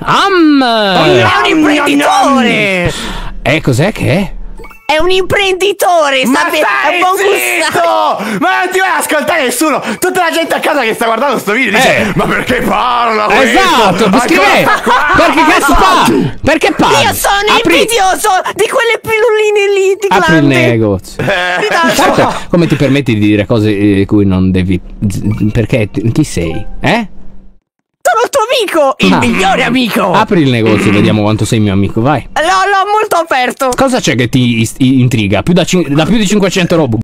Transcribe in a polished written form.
È un imprenditore! Cos'è che è? È un imprenditore, Ma è stai buon gustare. zitto! Ma non ti vai ad ascoltare nessuno! Tutta la gente a casa che sta guardando sto video dice: ma perché parla questo? Esatto, scrive! Perché cazzo fa? Perché parla? Io sono invidioso di quelle pilloline lì di Apri il glande. negozio. Esatto. Come ti permetti di dire cose cui non devi... Perché? Chi sei? Sono il tuo amico, il migliore amico. Apri il negozio, vediamo quanto sei mio amico, vai. L'ho molto aperto. Cosa c'è che ti intriga? Da più di 500 robo.